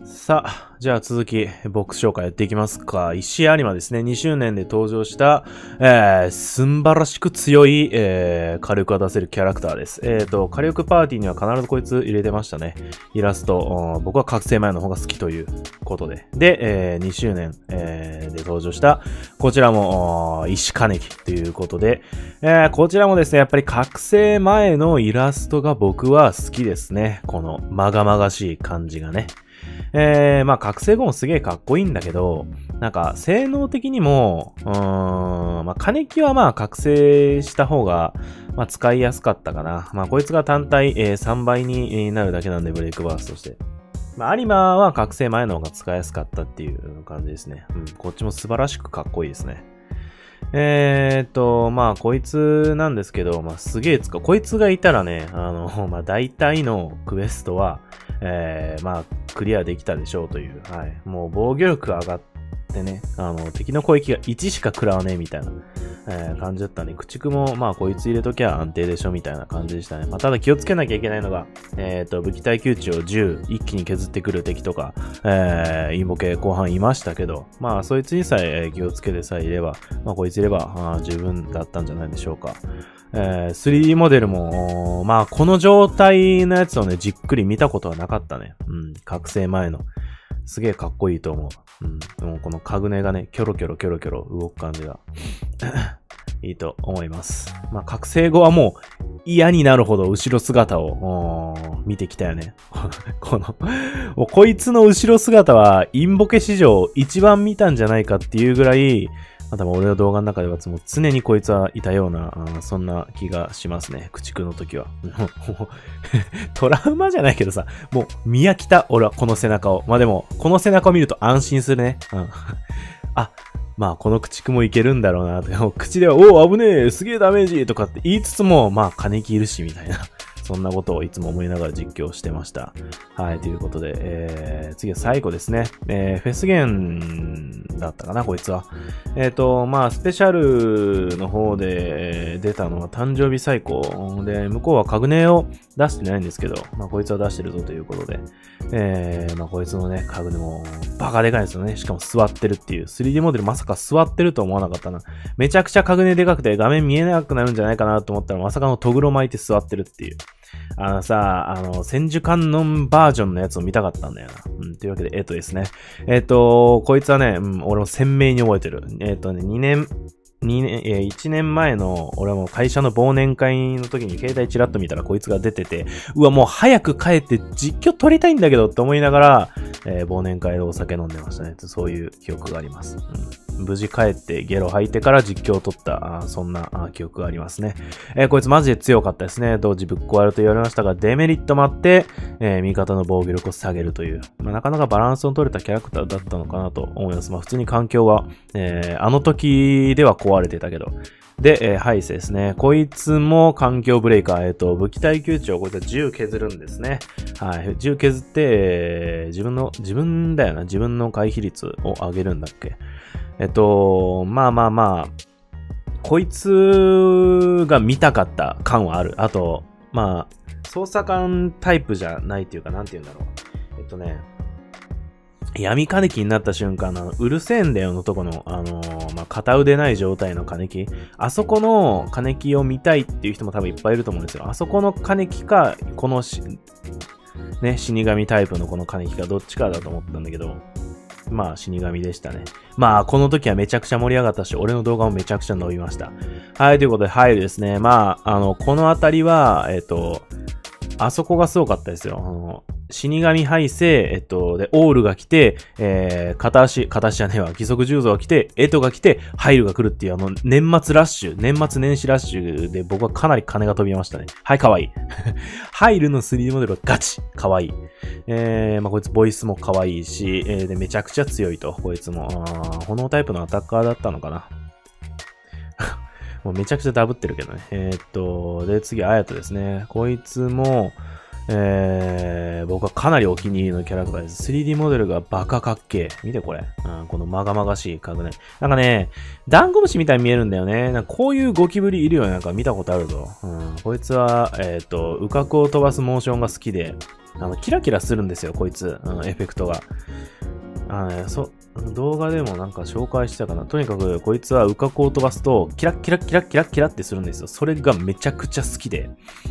さあ、じゃあ続き、ボックス紹介やっていきますか。石井有馬ですね。2周年で登場した、すんばらしく強い、火力が出せるキャラクターです。火力パーティーには必ずこいつ入れてましたね。イラスト。僕は覚醒前の方が好きということで。で、2周年、で登場した、こちらも、石金木ということで、こちらもですね、やっぱり覚醒前のイラストが僕は好きですね。この、まがまがしい感じがね。まあ、覚醒後もすげえかっこいいんだけど、なんか、性能的にも、まあ、金木はまあ、覚醒した方が、まあ、使いやすかったかな。まあ、こいつが単体、3倍になるだけなんで、ブレイクバーストして。まあ、有馬は覚醒前の方が使いやすかったっていう感じですね。うん、こっちも素晴らしくかっこいいですね。まあ、こいつなんですけど、まあ、すげえこいつがいたらね、まあ、大体のクエストは、まあ、クリアできたでしょうという、はい。もう防御力上がってね、敵の攻撃が1しか食らわねえみたいな、感じだったんで、駆逐も、まあ、こいつ入れときゃ安定でしょみたいな感じでしたね。まあ、ただ気をつけなきゃいけないのが、武器耐久値を10一気に削ってくる敵とか、インボケ後半いましたけど、まあ、そいつにさえ気をつけてさえいれば、まあ、こいついれば、十分だったんじゃないでしょうか。3D モデルも、まあ、この状態のやつをね、じっくり見たことはなかったね。うん、覚醒前の。すげえかっこいいと思う。うん、でもこのカグネがね、キョロキョロキョロキョロ動く感じが、いいと思います。まあ、覚醒後はもう嫌になるほど後ろ姿を、見てきたよね。もうこいつの後ろ姿は、インボケ史上一番見たんじゃないかっていうぐらい、また俺の動画の中ではもう常にこいつはいたような、そんな気がしますね。駆逐の時は。トラウマじゃないけどさ、もう見飽きた、俺はこの背中を。まあでも、この背中を見ると安心するね。うん、あ、まあこの駆逐もいけるんだろうなと。口では、おお危ねえ、すげえダメージとかって言いつつも、まあ金木いるし、みたいな。そんなことをいつも思いながら実況してました。はい、ということで、次は最後ですね。フェスゲンだったかな、こいつは。まあ、スペシャルの方で出たのは誕生日最高で、向こうはカグネを出してないんですけど、まあ、こいつは出してるぞということで、まあ、こいつのね、カグネもバカでかいんですよね。しかも座ってるっていう。3D モデルまさか座ってると思わなかったな。めちゃくちゃカグネでかくて画面見えなくなるんじゃないかなと思ったら、まさかのトグロ巻いて座ってるっていう。千手観音バージョンのやつを見たかったんだよな。うん、というわけで、ですね。こいつはね、うん、俺も鮮明に覚えてる。1年前の、俺も会社の忘年会の時に携帯チラッと見たらこいつが出てて、うわ、もう早く帰って実況撮りたいんだけどって思いながら、忘年会でお酒飲んでましたね。そういう記憶があります。うん、無事帰ってゲロ吐いてから実況を撮った、そんな記憶がありますね。こいつマジで強かったですね。同時ぶっ壊れると言われましたが、デメリットもあって、味方の防御力を下げるという、まあ、なかなかバランスの取れたキャラクターだったのかなと思います。まあ普通に環境は、あの時では壊れてたけど。で、ハイセですね。こいつも環境ブレイカー。武器耐久値をこいつは10削るんですね。はい。10削って、自分だよな。自分の回避率を上げるんだっけ。まあ、こいつが見たかった感はある。あと、まあ、操作感タイプじゃないっていうか、なんて言うんだろう。闇金木になった瞬間のうるせえんだよのとこの、まあ、片腕ない状態の金木。あそこの金木を見たいっていう人も多分いっぱいいると思うんですよ。あそこの金木か、このね、死神タイプのこの金木かどっちかだと思ったんだけど、まあ死神でしたね。まあこの時はめちゃくちゃ盛り上がったし、俺の動画もめちゃくちゃ伸びました。はい、ということで、はいですね。まあ、このあたりは、あそこがすごかったですよ。死神敗勢、で、オールが来て、片足じゃねえわ、義足十字が来て、エトが来て、ハイルが来るっていう年末年始ラッシュで僕はかなり金が飛びましたね。はい、かわいい。ハイルの 3D モデルはガチかわいい。まあ、こいつボイスもかわいいし、で、めちゃくちゃ強いと、こいつも。炎タイプのアタッカーだったのかな。もうめちゃくちゃダブってるけどね。で、次、アヤトですね。こいつも、僕はかなりお気に入りのキャラクターです。3D モデルがバカかっけえ。見てこれ。このまがまがしい家具ね。なんかね、ダンゴムシみたいに見えるんだよね。なんかこういうゴキブリいるよね。なんか見たことあるぞ。こいつは、羽角を飛ばすモーションが好きで、 キラキラするんですよ、こいつ。エフェクトが。動画でもなんか紹介したかな。とにかく、こいつは羽角を飛ばすと、キラッキラッキラッキラッキラってするんですよ。それがめちゃくちゃ好きで。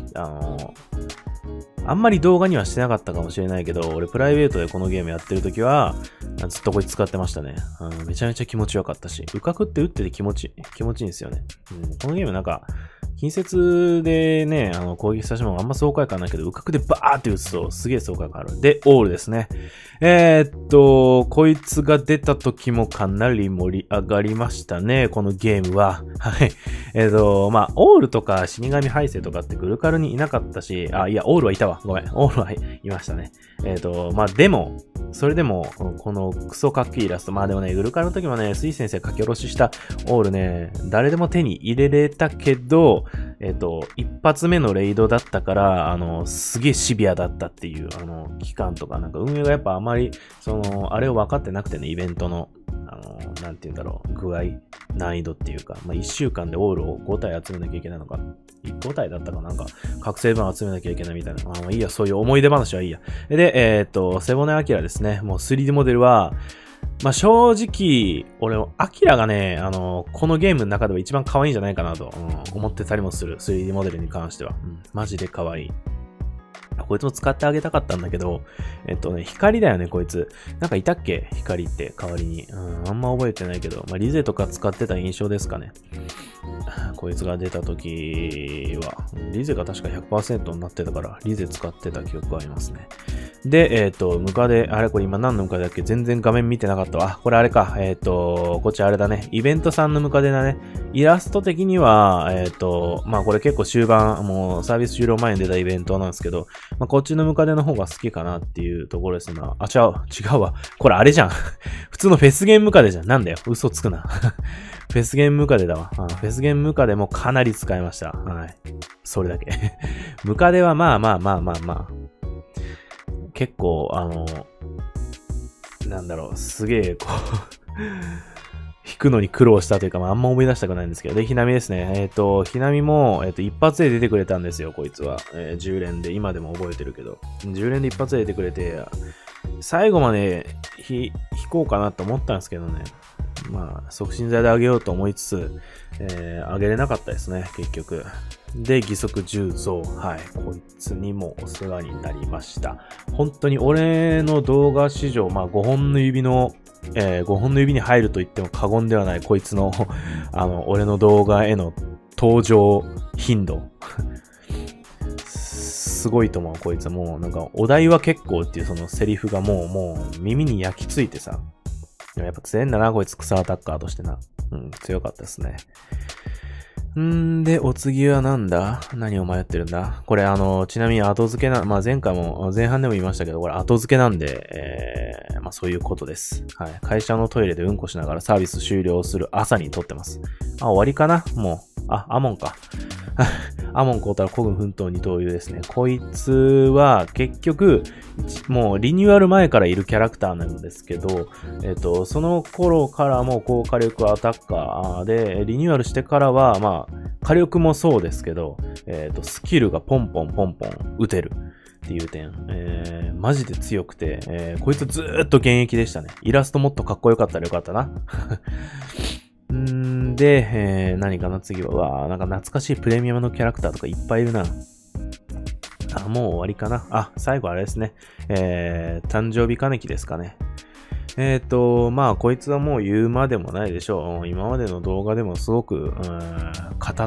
あんまり動画にはしてなかったかもしれないけど、俺プライベートでこのゲームやってるときは、ずっとこいつ使ってましたね。めちゃめちゃ気持ちよかったし、羽角って打ってて気持ちいいんですよね。このゲームなんか、近接でね、攻撃させてもあんま爽快感ないけど、羽角でバーって打つとすげえ爽快感ある。で、オールですね。こいつが出た時もかなり盛り上がりましたね、このゲームは。はい。まあ、オールとか死神ハイセとかってグルカルにいなかったし、いや、オールはいたわ。ごめん。オールはいましたね。まあ、でも、それでも、このクソかっけいイラスト。まあでもね、グルカルの時もね、スイ先生書き下ろししたオールね、誰でも手に入れれたけど、一発目のレイドだったから、すげえシビアだったっていう、期間とか、なんか運営がやっぱあまり、あれを分かってなくてね、イベントの、なんて言うんだろう、具合、難易度っていうか、まあ、1週間でオールを5体集めなきゃいけないのか、5体だったかなんか、覚醒版集めなきゃいけないみたいな。まあいいや、そういう思い出話はいいや。で、背骨アキラですね。もう 3D モデルは、まあ正直、俺、アキラがね、このゲームの中では一番可愛いんじゃないかなと、思ってたりもする。3D モデルに関しては。マジで可愛い。こいつも使ってあげたかったんだけど、光だよね、こいつ。なんかいたっけ光って代わりに。あんま覚えてないけど、まあ、リゼとか使ってた印象ですかね。こいつが出た時は、リゼが確か 100% になってたから、リゼ使ってた記憶がありますね。で、ムカデ、あれこれ今何のムカデだっけ全然画面見てなかったわ。これあれか。こっちあれだね。イベントさんのムカデだね。イラスト的には、まあこれ結構終盤、もうサービス終了前に出たイベントなんですけど、まあこっちのムカデの方が好きかなっていうところですな。違うわ。これあれじゃん。普通のフェスゲームムカデじゃん。なんだよ。嘘つくな。フェスゲームムカデだわ。フェスゲームムカデもかなり使いました。はい。それだけ。ムカデはまあ。結構、なんだろう、すげえ、こう、引くのに苦労したというか、まあ、あんま思い出したくないんですけど、で、ひなみですね。ひなみも、一発で出てくれたんですよ、こいつは。10連で、今でも覚えてるけど。10連で一発で出てくれて、最後まで引こうかなと思ったんですけどね。まあ、促進剤であげようと思いつつ、あげれなかったですね、結局。で、義足重増。はい。こいつにもお世話になりました。本当に俺の動画史上、まあ5本の指に入ると言っても過言ではない、こいつの、俺の動画への登場頻度。すごいと思う、こいつ。もう、なんか、お題は結構っていうそのセリフがもう耳に焼き付いてさ。やっぱ強いんだな、こいつ草アタッカーとしてな。強かったですね。で、お次はなんだ？何を迷ってるんだ？これちなみに後付けまあ前回も、前半でも言いましたけど、これ後付けなんで、まあそういうことです。はい。会社のトイレでうんこしながらサービス終了する朝に撮ってます。終わりかな？もう。アモンか。アモンコータラ孤軍奮闘二刀流ですね。こいつは結局、もうリニューアル前からいるキャラクターなんですけど、その頃からも高火力アタッカーで、リニューアルしてからは、まあ、火力もそうですけど、スキルがポンポン撃てるっていう点、マジで強くて、こいつずーっと現役でしたね。イラストもっとかっこよかったらよかったな。で、何かな次は、なんか懐かしいプレミアムのキャラクターとかいっぱいいるな。もう終わりかな。最後あれですね。誕生日金木ですかね。まあ、こいつはもう言うまでもないでしょう。今までの動画でもすごく、語って、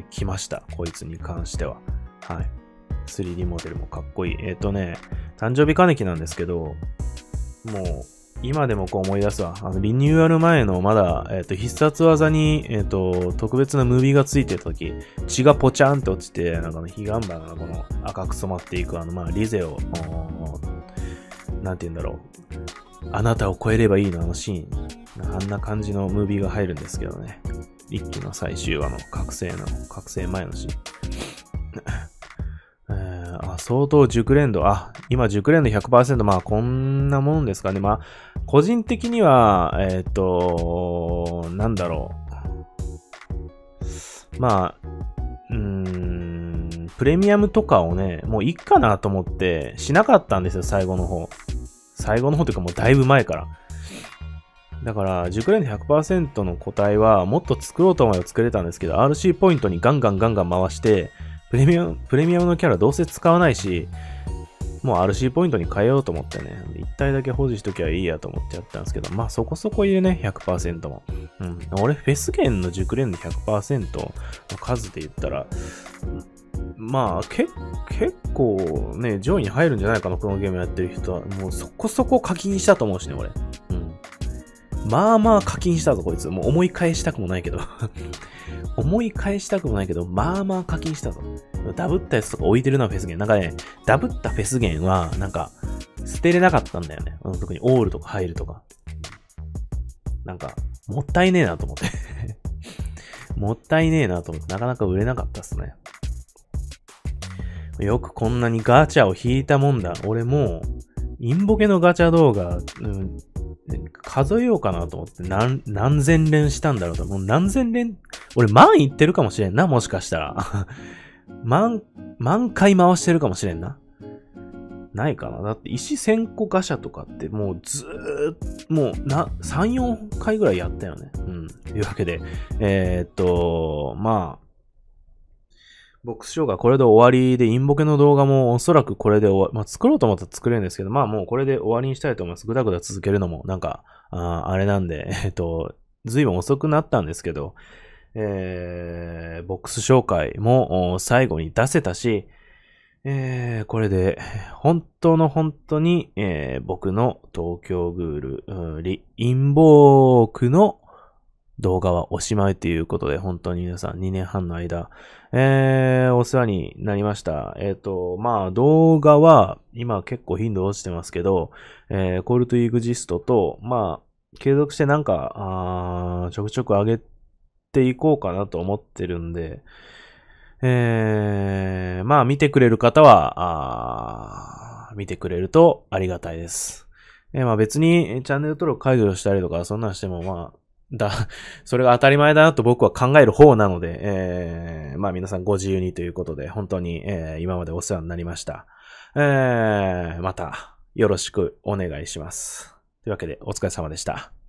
きました。こいつに関しては。はい。3D モデルもかっこいい。誕生日金木なんですけど、もう、今でもこう思い出すわ。リニューアル前のまだ、必殺技に、特別なムービーがついてた時、血がポチャンって落ちて、なんかヒガンバがこの赤く染まっていく、まあ、リゼを、なんて言うんだろう。あなたを超えればいいのシーン。あんな感じのムービーが入るんですけどね。一期の最終話の覚醒前のシーン。相当熟練度。今熟練度 100%。まあ、こんなもんですかね。まあ、個人的には、なんだろう。まあ、 プレミアムとかをね、もういいかなと思ってしなかったんですよ、最後の方。最後の方というかもうだいぶ前から。だから、熟練度 100% の個体はもっと作ろうと思えば作れたんですけど、RC ポイントにガンガン回して、プレミアムのキャラどうせ使わないし、もう RC ポイントに変えようと思ってね、一体だけ保持しときゃいいやと思ってやったんですけど、まあそこそこいるね、100% も。うん。俺、フェスゲンの熟練度 100% の数で言ったら、まあ、結構ね、上位に入るんじゃないかな、このゲームやってる人は。もうそこそこ課金したと思うしね、俺。うん。まあまあ課金したぞ、こいつ。もう思い返したくもないけど。まあまあ課金したぞ。ダブったやつとか置いてるな、フェスゲン。なんかね、ダブったフェスゲンは、なんか、捨てれなかったんだよね。特にオールとか入るとか。なんか、もったいねえなと思って。もったいねえなと思って、なかなか売れなかったっすね。よくこんなにガチャを引いたもんだ。俺もう、インボケのガチャ動画、数えようかなと思って何千連したんだろうと。もう何千連、俺万いってるかもしれんな、もしかしたら。万回回してるかもしれんな。ないかな。だって石1000個ガシャとかってもうもう3、4回ぐらいやったよね。うん。というわけで、まあ、ボックスショーがこれで終わりで、インボケの動画もおそらくこれで終わり、まあ作ろうと思ったら作れるんですけど、まあもうこれで終わりにしたいと思います。ぐだぐだ続けるのもなんか、あれなんで、ずいぶん遅くなったんですけど、ボックス紹介も最後に出せたし、これで、本当に、僕の東京グール、インボークの動画はおしまいということで、本当に皆さん2年半の間、お世話になりました。まあ動画は今結構頻度落ちてますけど、コールトイグジストと、まあ継続してなんか、ちょくちょく上げていこうかなと思ってるんで、まあ見てくれる方は、見てくれるとありがたいです。まあ別にチャンネル登録解除したりとかそんなんしてもまあ、それが当たり前だなと僕は考える方なので、まあ皆さんご自由にということで、本当に、今までお世話になりました。またよろしくお願いします。というわけでお疲れ様でした。